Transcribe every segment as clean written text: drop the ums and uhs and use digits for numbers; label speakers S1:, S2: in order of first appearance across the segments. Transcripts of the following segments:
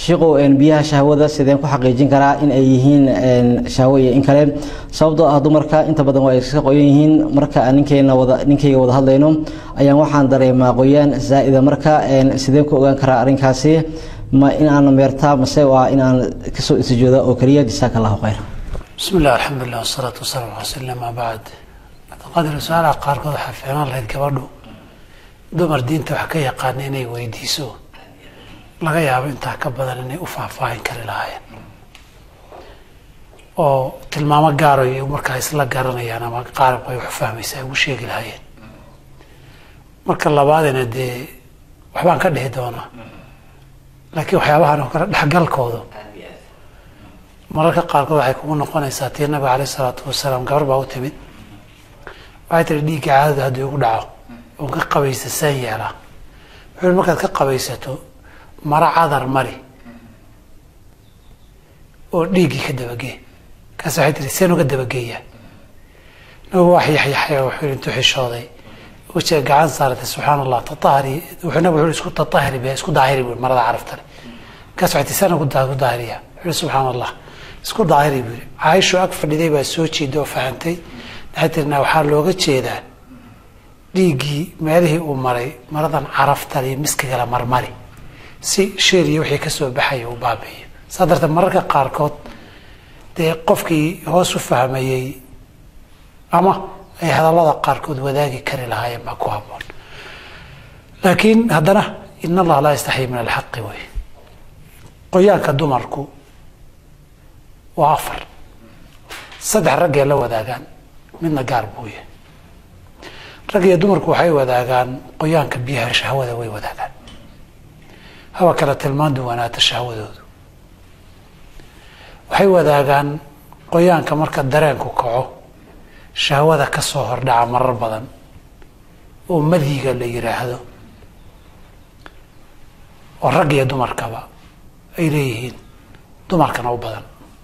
S1: shiqo biyaha shahwada sideen ku xaqiijin karaa in ay yihiin shahwo iyo in kale sababtoo ah dumarka inta badan waa iska qoyan yihiin marka ninkeyga wada hadlayno ayaan waxaan dareemaa qoyaan zaa'ida marka sideen ku ogaan karaa arrinkaasi ما إن أنا مرتاح مسوى إن أنا كسوء سجودة أو كريه جزاك الله خير.
S2: بسم الله الحمد لله والصلاة والسلام على رسول الله ما بعد. قدر سؤال قارك حفظنا الله يتكبروا. دمر دين تحكي قانيني ويديسو. لغا يا بنت كبدل إني أفعفاين كرلاين. أو تلما ما قارو يمرك إسلا قارنا أنا ما قارب ويحفهم يسوي وشيء الهين. مرك الله بعدين دي وحبان كده هدونا. laakiin waxyaabahan oo kala dhaxgalkooda mararka qaarkood waxay kugu noqonaysaa tii nabiga kaleey salaatu wasalaam gabar baa u timid waxay tiri dhiigga caadada haddii ugu dhaco oo ka qabaysan yeela wuxuu markaad ka qabaysato mara cadar mari oo dhiiggi ka dabagee kaas waxay tiri seen uga dabageeyaa nabigu wax yaxyaxay wuxuu intuu xishooday وجه قاعد صارت سبحان الله تطهري وحنا بقول اسكت تطهري بها اسكت ظاهري مرة عرفت لي كسرت سنة كنت ظاهرية سبحان الله اسكت ظاهري بي عايش أكثر لدي بسوتشي دو فهمتي حتى إنه حال لوجت شيء ذا ليجي ماله ومري مرة عرفت لي مسك على مرمري شيري وحي كسب بحي وبابي صدرت مرة قاركوت قفكي هو سفهمي أما أي هذا الله قاركود وذاك كري لها يما كوهمون لكن هذا إن الله لا يستحي من الحق وي قياك دمركو وعفر صدح رقيا لو ذاكان منا قاربوية رقيا دمركو حي وذاكان قيانك بيها شهوة وي وذاكان هوا كانت الماندو وانا تشهوة دودو وحي وذاكان قيانك مركا درانكو كعو شهوة كسوهر دعا مرة بدن ومذيقة اللي يراهدو والرقية دمر كبا إليهين دمر كانوا بدن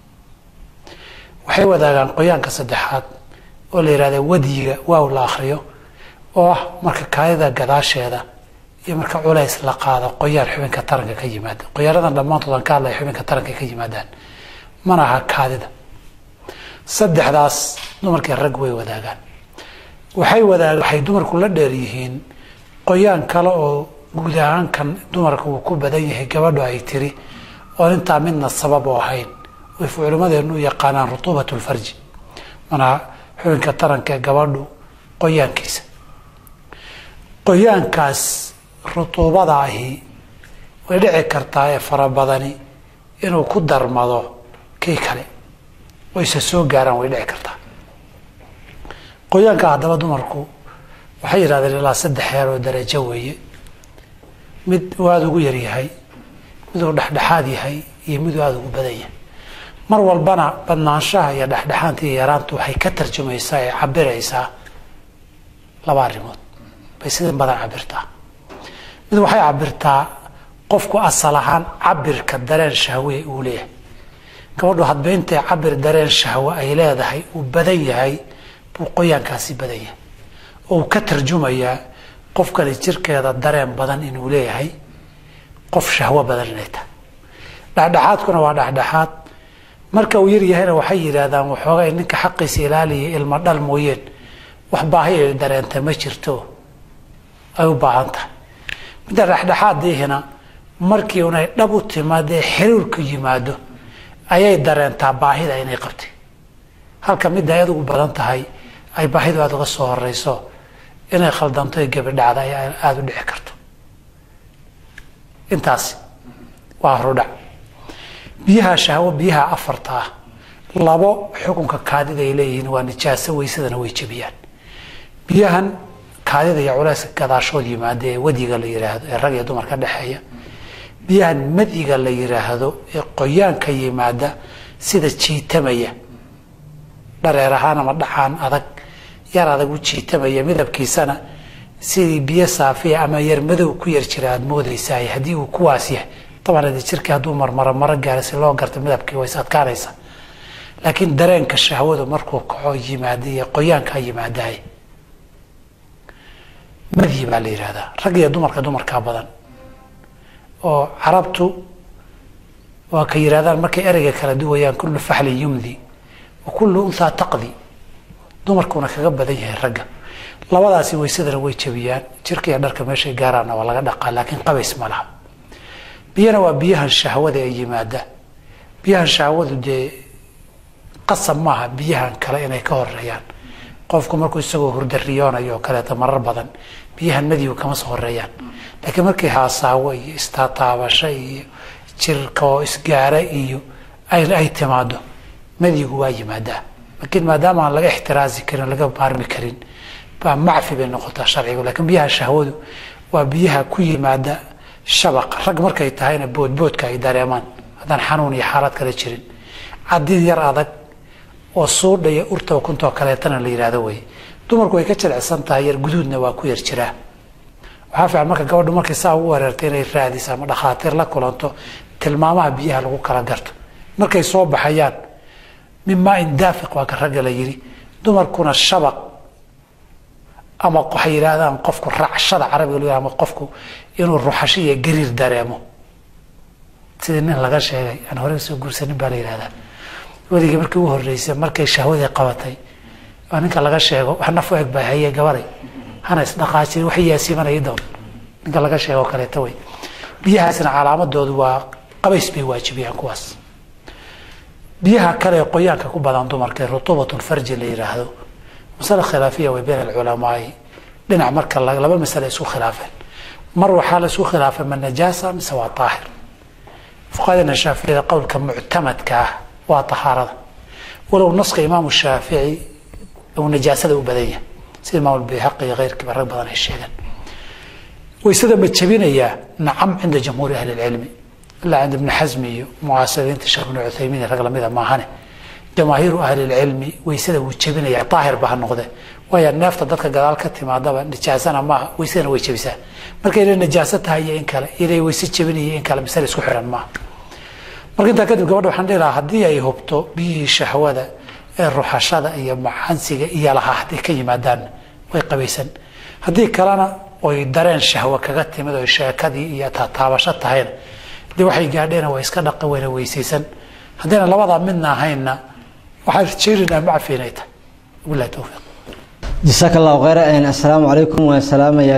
S2: وحيوة ذا كان قيان كصدحات واللي يراهدو وديقة واو الآخريو مركا كايدا قداش هذا يمركا علايس لقادا قيان حبين كترنك كي مادان قيان هذا لما انتظن كان لا حبين كترنك كي مادان مناها كاددا صدح داس دمرك الرقوي وذاقان waxay dumarku la dheer yihiin qoyaan kale oo guud ahaan kan dumarku uu ku badan yahay gabadhu ay tiri oo inta midna sabab oo ahayn way fuulmadeenu yaqaanaan rutubatul farji mana xubinka taranka gabadhu qoyaankiisa qoyaankaas rutubada ahi way dhici kartaa ee farabadani inuu ku darmado kii kale way soo gaaraan way dhici kartaa qoyaanka hadaba dumarku waxay yiraahdeen ilaa 3 heer oo darajo weeye mid waad ugu yar yahay mid uu dhaxdhaxaad yahay iyo mid waad ugu badan yahay mar walbana badnaanshaha iyo dhaxdhaxaanta iyo yaraantu waxay ka tarjumaysaa ee cabiraysaa laba arrimood bay sida badan cabirtaa mid waxay cabirtaa qofku asal ahaan cabirka dareen shahwe uu leeyahay gabadhu hadba intay cabir dareen shahwe ay leedahay uu badan yahay buu qoyaankaasi badan yahay oo ka tarjumayaa qofka jirkeeda dareen badan inuu leeyahay qof shahwa badan leeta dhaxdhaxaadkuna waa dhaxdhaxaad marka uu yar yahayna waxay yiraahdaan waxoogaa ninka xaqiisa ilaaliya ilma dhal mooyeen wax baahi ay dareentay ma jirto ay u baahan tahay mid dhaxdhaxaadina markii uu dhab u timaado xiriirku yimaado ayay dareentaa baahida inay qabtay halka mid ay ugu badan tahay ay baahidu aad uga soo horeyso inay khaldanto ee gabadha ay aad u dhici karto intaas waa ruuda biyaha shahwo biyaha afarta labo xukunka kaadida ay leeyihiin waa nijaaso weysadana way jabiyaan biyahan kaadida iyo culayska gadaashood yimaada ee wadiga la yiraahdo ee rag iyo dumar ka dhaxeeya biyahan madiga la yiraahdo ee qoyaanka yimaada sida jiitamaya dareerahaan ama dhaxaan adag yar adag u jiitamaya midabkiisana sidii biyo saafiya ama yar madow ku yar jira aad moodaysaa hadii uu kuwaas yahay طبعا jirka haduu marmara gaarsi loo garto midabkii way adkaanaysa laakiin dareenka shahwadu markuu kaco yimaadiyo qoyaanka yimaadaay madii baa la yiraahdaa rag iyo dumarka badan oo carabtu وكير هذا المكي أرجع كلا دويان كل فحل يمضي وكل أنثى تقضي دمر كونا كجب ذيه الرجع لا وضع سوي سدر ويتشبيان شركة درك ماشي جارنا ولا دقة لكن قبيس ملها بينا وبيها الشهوة أي مادة بيها الشهوة دي قسم معها بيها كلا إنه كهر ريان قفكم مركو يسوي هرد الريان أيوة كلا تمرر بدن بيها النبي وكم صور ريان لكن مركي هاساوي استطاع شيء شركة إسجارة إيو أي تماده مدي هو أي مادة لكن ما دام على احترازي كرين لقى بارمي كرين معفي بين نقطة الشرعية ولكن بيها الشهوة وبيها كل مادة شبق رق مركي تهين بود كإدارة أمان هذا حنوني حالات كذا شرين عدين يرى هذا والصور ده يورته وكنت وكالتنا اللي يرادوي دمر كوي كتر عسان تاير جدودنا وكوير شراه وحافظ على مكة قبل دمر كيسا وررتين يفرادي سام دخاتر لك ولانتو تلمامها بيها لو كلا قرت مركي صوب حيان مما إن دافق وكالرجل يري دمر كنا الشبق أما قحير هذا أم قفكو الرع الشرع عربي يقولوا أما قفكو إنه الروحشية قرير داريمو سيدنا لغا شيء أنا هوري سوق سنين بالي هذا ودي مركي وهو الرئيس مركي الشهوة قوتي أنا كلا شيء وحنا فوق بهي جواري أنا إصدقائي وحيا سيمنا يدون كلا شيء وكله توي بيها سن علامة دود وقبيس بيواجبيها كواس بيها كلا يقيان كوبا عندهم مركي رطوبة الفرج اللي يراهدو مسألة خلافية وبين العلماء لنا مركي الله لما مسألة سوء خلافا مروا حالة سوء خلافا من نجاسة من سواء طاهر فقالنا الشافعي قول كمعتمد كاه وطهارة ولو نسخ إمام الشافعي أو نجاسة وبدية سيد ما هو البيهقي غير كبار ربنا الشيء ويستدم بالتشبين إياه نعم عند جمهور أهل العلم إلا عند ابن حزمي معاصرين تشرب بن عثيمين الرجل ماذا ما هني جماهير أهل العلم ويستدم بالتشبين إياه طاهر به النقطة ويا النافط ضدك قال كتي ما ضبع نجاسنا ما ويستدم ويتشبسه مركي إلى نجاستها هي إن كلا إلى ويستشبين هي إن كلا مثال سحرا ما marka kadib gabadha waxaan dheelaa hadii ay hubto bihi shahwada ee ruuxashada iyo macaansiga iyo laha hadii ka yimaadaan way qabaysan hadii kalena oo dareen shahwa kaga timid oo sheekadii iyo taabasho tahay dii waxay gaadheen way iska dhaqan weyna weysaysan hadina labada midna ahayna waxa jirinaa macfiinayta wallahi tawfiq
S1: jazakallahu khairan assalamu alaykum wa salaam